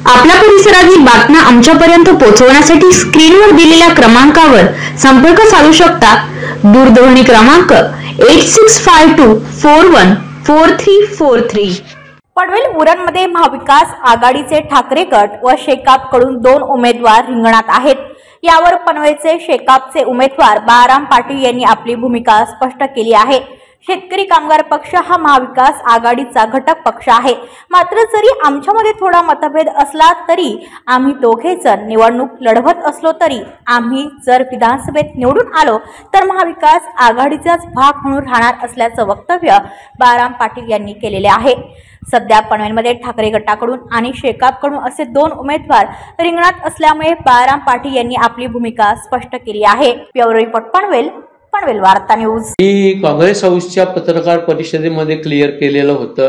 आपल्या परिसरातील बातम्या आमच्यापर्यंत पोहोचवण्यासाठी स्क्रीनवर दिलेल्या क्रमांकावर संपर्क साधू शकता। दूरध्वनी क्रमांक 8652414343। पनवेल उरणमध्ये महाविकास आघाडीचे ठाकरे गट व शेकाप कडून 2 उमेदवार रिंगणात आहेत। यावर पनवेलचे शेकापचे उमेदवार बाळाराम पाटील यांनी आपली भूमिका स्पष्ट केली आहे। शेतकरी कामगार पक्ष हा महाविकास आघाडीचा घटक पक्ष आहे, मात्र जरी आमच्यामध्ये थोडा मतभेद असला तरी आम्ही दोघे जण निवडणूक लढवत असलो तरी आम्ही जर विधानसभेत निवडून आलो तर महाविकास आघाडीचाच भाग म्हणून राहणार असल्याचं वक्तव्य बाळाराम पाटील यांनी केलेले आहे। सध्या पनवेलमध्ये ठाकरे गटाकडून आणि शेकापकडून असे 2 उमेदवार रिंगणात असल्यामुळे बाळाराम पाटील यांनी आपली भूमिका स्पष्ट केली आहे। ब्युरो रिपोर्ट पनवेल वार्ता न्यूज। मी काँग्रेस हाऊसच्या पत्रकार परिषदेमध्ये क्लिअर केलेलं होतं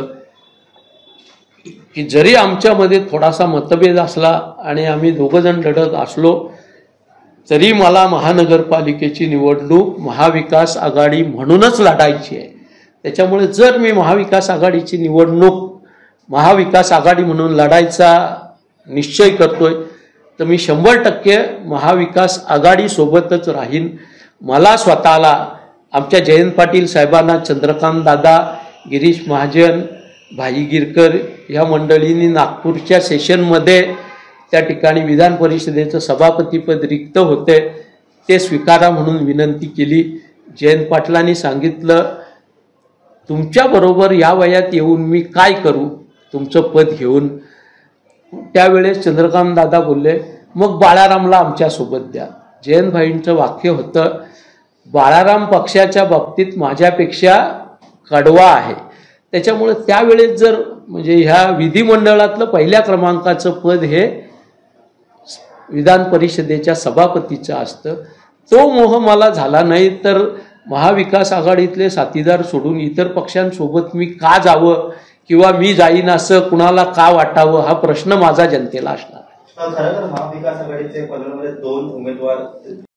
की जरी आमच्यामध्ये थोडासा मतभेद असला आणि आम्ही दोघं जण लढत असलो तरी मला महानगरपालिकेची निवडणूक महाविकास आघाडी म्हणूनच लढायची आहे। त्याच्यामुळे जर मी महाविकास आघाडीची निवडणूक महाविकास आघाडी म्हणून लढायचा निश्चय करतोय तर मी 100% महाविकास आघाडी सोबतच राहीन। मला स्वतःला आमच्या जयंत पाटील साहेबांना, चंद्रकांत दादा, गिरीश महाजन, भाई गिरकर या मंडळींनी नागपूरच्या सेशनमध्ये त्या ठिकाणी विधान परिषदेचं सभापतीपद रिक्त होते ते स्वीकारा म्हणून विनंती केली। जयंत पाटलांनी सांगितलं तुमच्याबरोबर या वयात येऊन मी काय करू तुमचं पद घेऊन। त्यावेळेस चंद्रकांत दादा बोलले मग बाळारामला आमच्यासोबत द्या। जयंत भाईंचं वाक्य होतं बाळाराम पक्षाच्या बाबतीत माझ्यापेक्षा कडवा आहे। त्याच्यामुळे त्यावेळेस जर म्हणजे ह्या विधिमंडळातलं पहिल्या क्रमांकाचं पद हे विधान परिषदेच्या सभापतीचं असतं। तो मोह मला झाला नाही तर महाविकास आघाडीतले साथीदार सोडून इतर पक्षांसोबत मी का जावं किंवा मी जाईन असं कुणाला का वाटावं हा प्रश्न माझा जनतेला असणार। खरं तर महाविकास आघाडीचे पनवेलमध्ये 2 उमेदवार